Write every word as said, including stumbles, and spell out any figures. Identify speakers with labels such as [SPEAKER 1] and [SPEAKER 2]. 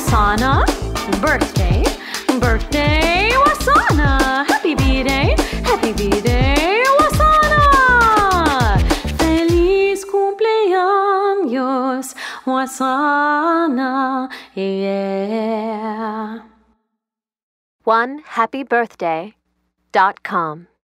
[SPEAKER 1] Wasana. Birthday, birthday, Wasana. Happy B-Day, happy B-Day, Wasana. Feliz cumpleaños, Wasana. Yeah.
[SPEAKER 2] one happy birthday dot com